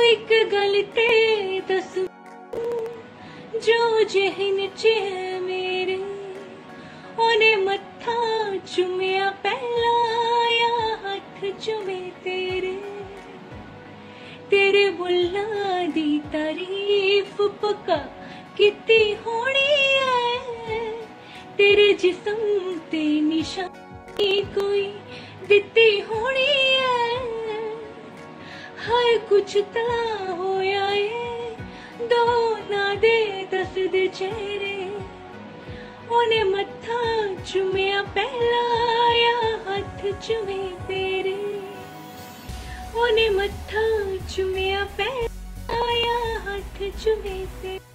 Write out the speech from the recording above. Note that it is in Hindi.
एक गल ते दस जो जहन च है मेरे, ओने मत्था चुमिया पहला या हथ चुमे तेरे। तेरे बुल्ला दी तारीफ पक्का किती होनी है, तेरे जिस्म ते निशानी कोई दिती होनी है। हाय कुछ ता होया है, दो ना दे दस दे चेहरे, ओने मत्था चुमिया पहला या हथ चुमे तेरे। ओने मत्था चुमिया पहला या हथ चुमे तेरे।